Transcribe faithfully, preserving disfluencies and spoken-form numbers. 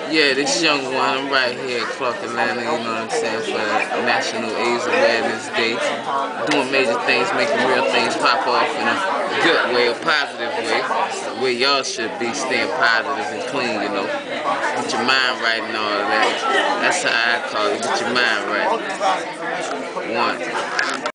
Yeah, this young one, I'm right here at Clark, Atlanta, you know what I'm saying, for National AIDS Awareness Day. Doing major things, making real things pop off in a good way, a positive way, where y'all should be staying positive and clean, you know. Get your mind right and all of that. That's how I call it, get your mind right. One.